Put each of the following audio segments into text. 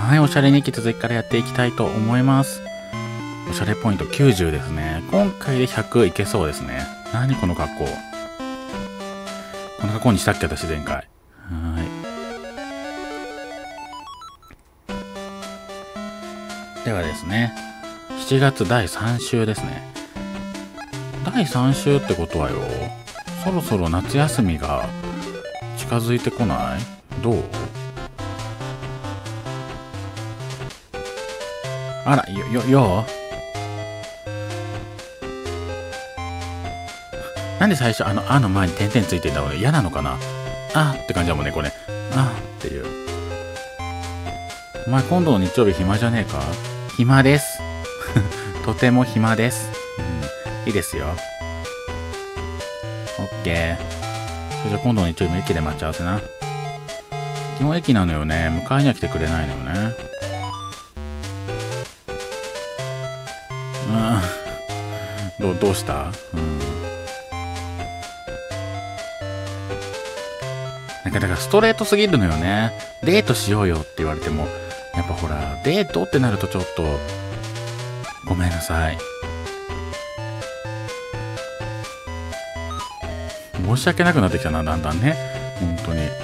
はい、おしゃれ日記続きからやっていきたいと思います。おしゃれポイント90ですね。今回で100いけそうですね。何この格好。この格好にしたっけ私前回。ではですね、7月第3週ですね。第3週ってことはよ、そろそろ夏休みが近づいてこない？どう？あら、よなんで最初あの前に点々ついてんだ俺嫌なのかなあって感じだもんね、これ。あっていう。お前今度の日曜日暇じゃねえか？暇です。とても暇です。いいですよ。オッケー。それじゃ今度の日曜日も駅で待ち合わせな。基本駅なのよね。迎えには来てくれないのよね。どうした？なんかだからストレートすぎるのよね。デートしようよって言われても、やっぱほら、デートってなるとちょっと、ごめんなさい。申し訳なくなってきたな、だんだんね。本当に。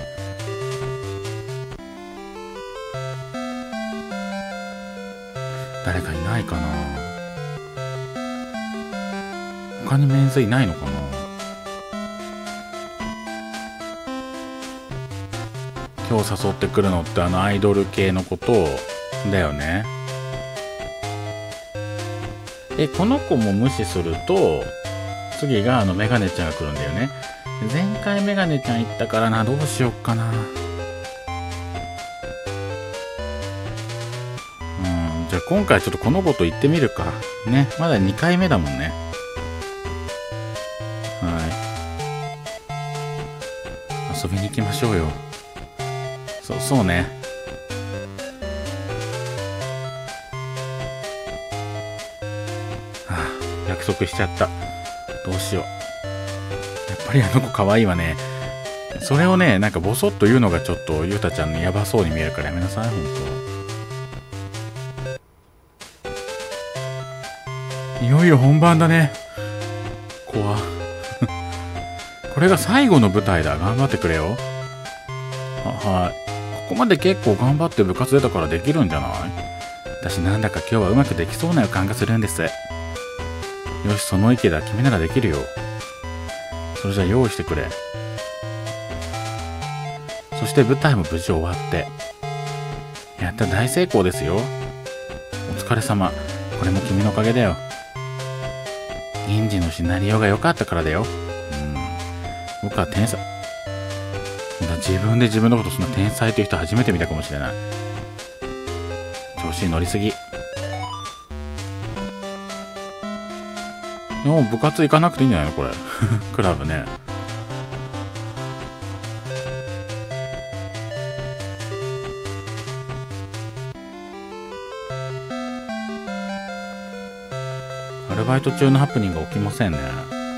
誰かいないかな。他にメンズいないのかな。今日誘ってくるのってアイドル系のことだよね。この子も無視すると次がメガネちゃんが来るんだよね。前回メガネちゃん行ったからな。どうしよっかな。じゃあ今回ちょっとこの子と行ってみるかね。まだ2回目だもんね。遊びに行きましょうよ。そうね。約束しちゃった。どうしよう。やっぱりあの子可愛いわね。それをね、なんかボソッと言うのがちょっとゆうたちゃんのヤバそうに見えるからやめなさい、ほんと。いよいよ本番だね。怖これが最後の舞台だ。頑張ってくれよ。はい。ここまで結構頑張って部活出たからできるんじゃない？私なんだか今日はうまくできそうな予感がするんです。よし、その池だ。君ならできるよ。それじゃあ用意してくれ。そして舞台も無事終わって。やった、大成功ですよ。お疲れ様。これも君のおかげだよ。銀次のシナリオが良かったからだよ。僕は天才。自分で自分のことそんな天才という人初めて見たかもしれない。調子に乗りすぎ。もう部活行かなくていいんじゃないのこれ。クラブね。アルバイト中のハプニングが起きませんね。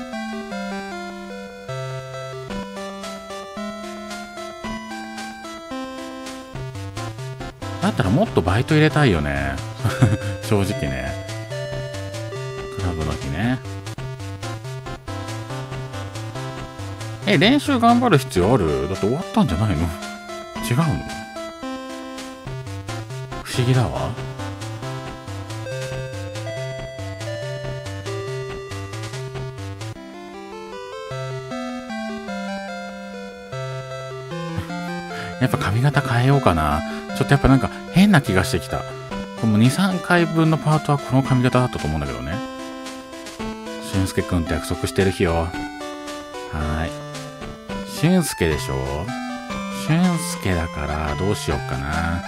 だったらもっとバイト入れたいよね。正直ね。クラブの日ね。練習頑張る必要ある？だって終わったんじゃないの？違うの？不思議だわ。やっぱ髪型変えようかな。ちょっとやっぱなんか変な気がしてきた。この2、3回分のパートはこの髪型だったと思うんだけどね。俊介くんと約束してる日よ。俊介でしょ？俊介だからどうしようかな。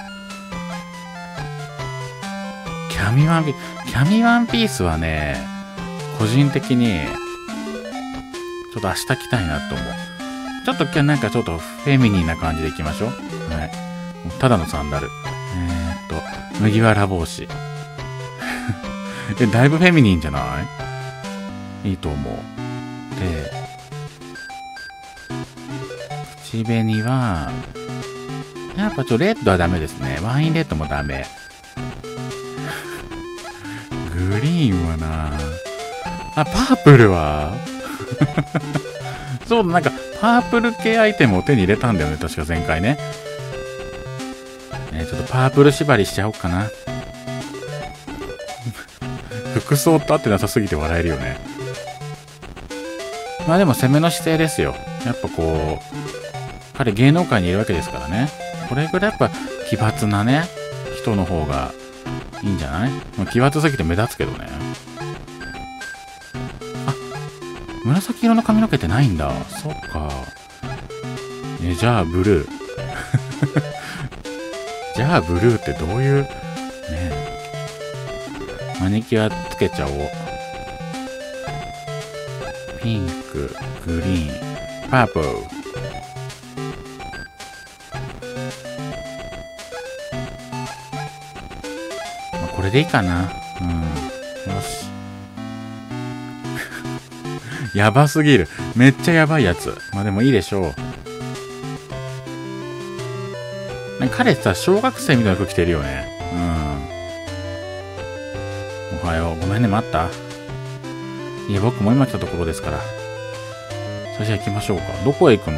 キャミワンピースはね、個人的にちょっと明日着たいなと思う。ちょっと今日なんかちょっとフェミニンな感じでいきましょう。ただのサンダル。麦わら帽子。だいぶフェミニンじゃない？いいと思う。で、 口紅は、やっぱレッドはダメですね。ワインレッドもダメ。グリーンはなあ、パープルはそうだ、なんか、パープル系アイテムを手に入れたんだよね、確か前回ね。ちょっとパープル縛りしちゃおうかな。服装と合ってなさすぎて笑えるよね。まあでも攻めの姿勢ですよ。やっぱこう、彼芸能界にいるわけですからね。これぐらいやっぱ奇抜なね、人の方がいいんじゃない？まあ、奇抜すぎて目立つけどね。あ、紫色の髪の毛ってないんだ。そっか。じゃあブルー。じゃあブルーってどういう、ねえ。マニキュアつけちゃおう。ピンク、グリーン、パープル。これでいいかな。うん。よし。やばすぎる。めっちゃやばいやつ。まあでもいいでしょう。彼さ、小学生みたいな服着てるよね。うん。おはよう。ごめんね、待った？いや、僕も今来たところですから。それじゃあ行きましょうか。どこへ行くの？い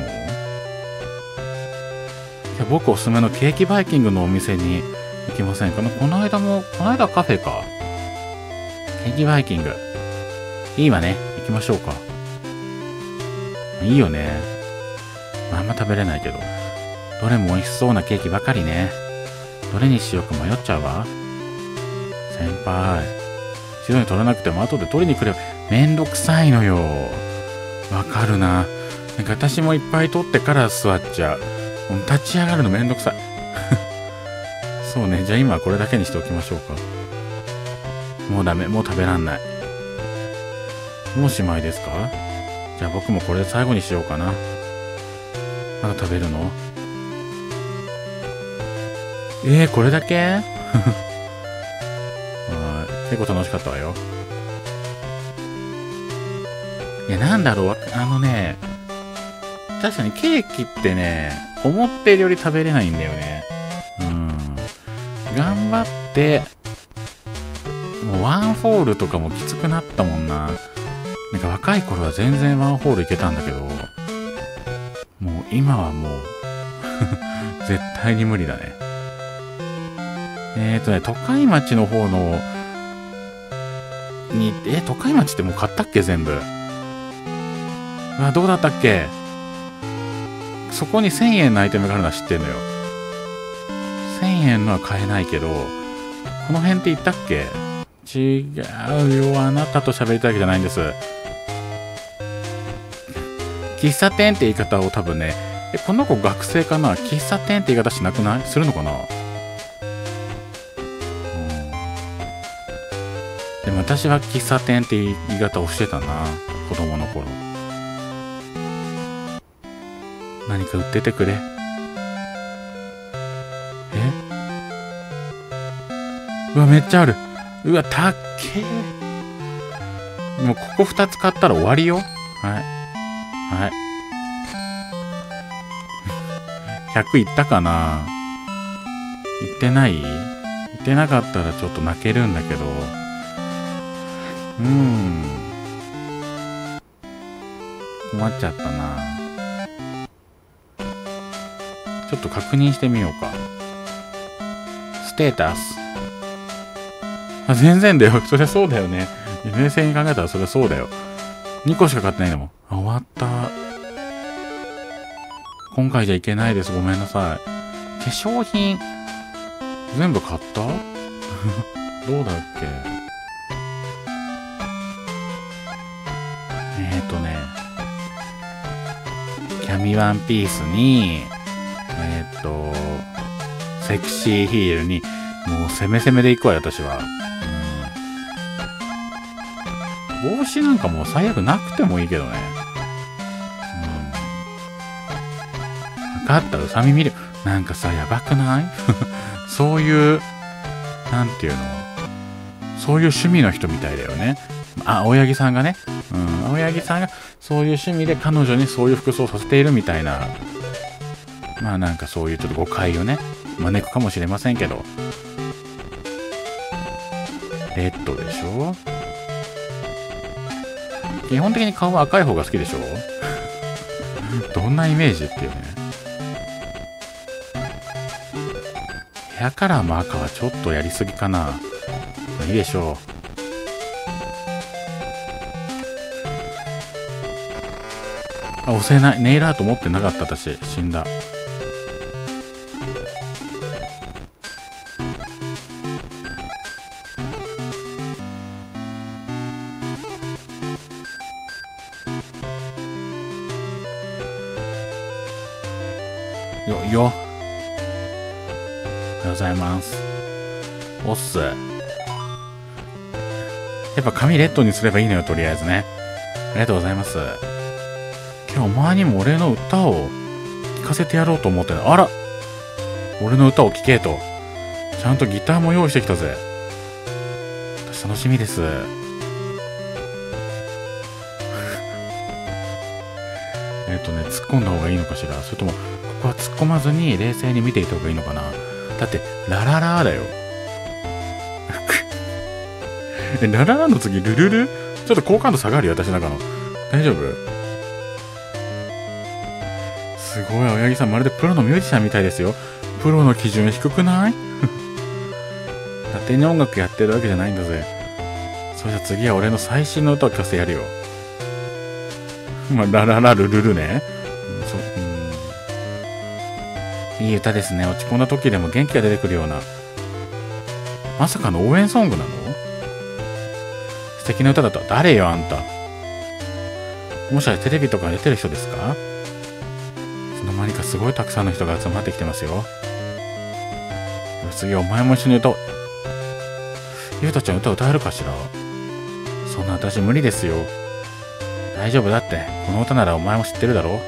や、僕おすすめのケーキバイキングのお店に行きませんか？この間はカフェか。ケーキバイキング。いいわね。行きましょうか。いいよね。あんま食べれないけど。どれも美味しそうなケーキばかりね。どれにしようか迷っちゃうわ。先輩。一度に取らなくても後で取りに来ればめんどくさいのよ。わかるな。なんか私もいっぱい取ってから座っちゃう。立ち上がるのめんどくさい。そうね。じゃあ今はこれだけにしておきましょうか。もうダメ。もう食べらんない。もうおしまいですか？じゃあ僕もこれで最後にしようかな。まだ食べるの？これだけ？結構楽しかったわよ。いや、なんだろう。確かにケーキってね、思ってるより食べれないんだよね。頑張って、もうワンホールとかもきつくなったもんな。なんか若い頃は全然ワンホールいけたんだけど、もう今はもう、絶対に無理だね。都会町の方の、都会町ってもう買ったっけ全部。どうだったっけ？そこに1000円のアイテムがあるのは知ってんのよ。1000円のは買えないけど、この辺って言ったっけ？違うよ。あなたと喋りたいわけじゃないんです。喫茶店って言い方を多分ね、この子学生かな？喫茶店って言い方しなくない？するのかな？でも私は喫茶店って言い方をしてたな。子供の頃。何か売っててくれ。うわ、めっちゃある。うわ、たっけー。もうここ2つ買ったら終わりよ。はい。はい。100いったかな？いってない？いってなかったらちょっと泣けるんだけど。困っちゃったな。ちょっと確認してみようか。ステータス。全然だよ。そりゃそうだよね。冷静に考えたらそりゃそうだよ。2個しか買ってないんだもん。終わった。今回じゃいけないです。ごめんなさい。化粧品、全部買ったどうだっけ？キャミワンピースに、セクシーヒールに、もう攻め攻めでいくわよ、私は。帽子なんかもう最悪なくてもいいけどね。分かった、うさみ見る。なんかさ、やばくないそういう、なんていうの？そういう趣味の人みたいだよね。青柳さんがね。青柳さんがそういう趣味で彼女にそういう服装をさせているみたいなまあなんかそういうちょっと誤解をね、招くかもしれませんけど。レッドでしょ。基本的に顔は赤い方が好きでしょ。どんなイメージっていうね。ヘアカラーも赤はちょっとやりすぎかな。まあいいでしょう。あ、押せない。ネイルアート持ってなかった私。死んだ。よ。おはようございます。おっす。やっぱ髪レッドにすればいいのよ、とりあえずね。ありがとうございます。今日お前にも俺の歌を聴かせてやろうと思ってる。あら、俺の歌を聴けと。ちゃんとギターも用意してきたぜ。私楽しみです。突っ込んだ方がいいのかしら。それとも、ここは突っ込まずに冷静に見ていた方がいいのかな。だって、ラララーだよ。ラララの次、ルルル？ちょっと好感度下がるよ、私なんかの。大丈夫？すごい、青柳さん、まるでプロのミュージシャンみたいですよ。プロの基準低くない？勝手に音楽やってるわけじゃないんだぜ。それじゃ次は俺の最新の歌を聴かせてやるよ。まあ、ラララルルルね。いい歌ですね。落ち込んだ時でも元気が出てくるような。まさかの応援ソングなの？素敵な歌だと。誰よ、あんた。もしかしてテレビとか出てる人ですか？いつの間にかすごいたくさんの人が集まってきてますよ。次お前も一緒に歌おう。ゆうたちゃん歌歌えるかしら？そんな私無理ですよ。大丈夫だって。この歌ならお前も知ってるだろ。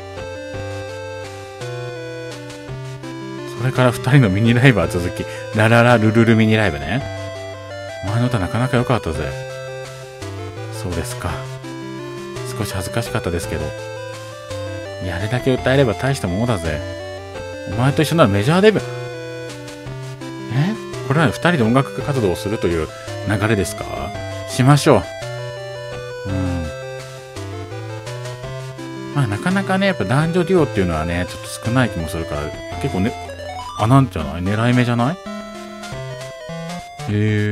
それから2人のミニライブは続き、ラララルルルミニライブね。お前の歌なかなか良かったぜ。そうですか。少し恥ずかしかったですけど。いや、あれだけ歌えれば大したものだぜ。お前と一緒ならメジャーデビュー。これは2人で音楽活動をするという流れですか？しましょう。まあなかなかね、やっぱ男女デュオっていうのはね、ちょっと少ない気もするから、結構ね、なんじゃない？狙い目じゃない？ち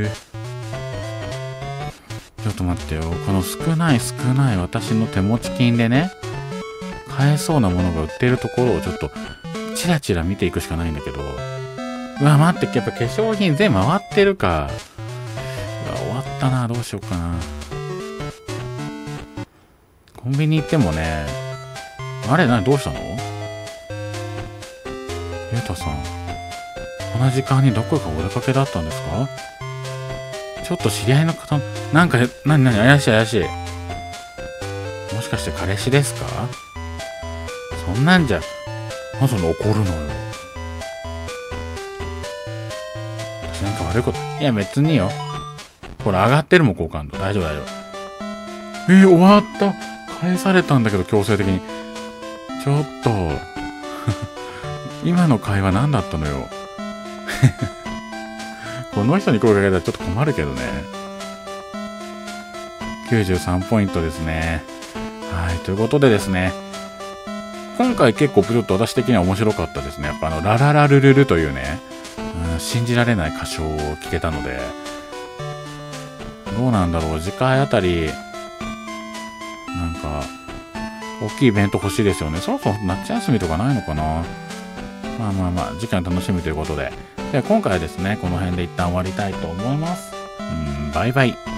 ょっと待ってよ。この少ない私の手持ち金でね、買えそうなものが売っているところをちょっと、チラチラ見ていくしかないんだけど、うわ、待って、やっぱ化粧品全部回ってるか。うわ、終わったな。どうしようかな。コンビニ行ってもね、あれ、どうしたの？ゆうたさん、この時間にどこかお出かけだったんですか？ちょっと知り合いの方、なんか、怪しい。もしかして彼氏ですか？そんなんじゃ、なんそんな怒るのよ。私なんか悪いこと、いや別によ。ほら、上がってるもん、好感度。大丈夫。終わった。返されたんだけど、強制的に。ちょっと。今の会話何だったのよ。この人に声かけたらちょっと困るけどね。93ポイントですね。はい、ということでですね。今回結構ちょっと私的には面白かったですね。やっぱラララルルルというね、信じられない歌唱を聞けたので、どうなんだろう。次回あたり、なんか、大きいイベント欲しいですよね。そろそろ夏休みとかないのかな。まあ、次回の楽しみということで。では今回はですね、この辺で一旦終わりたいと思います。バイバイ。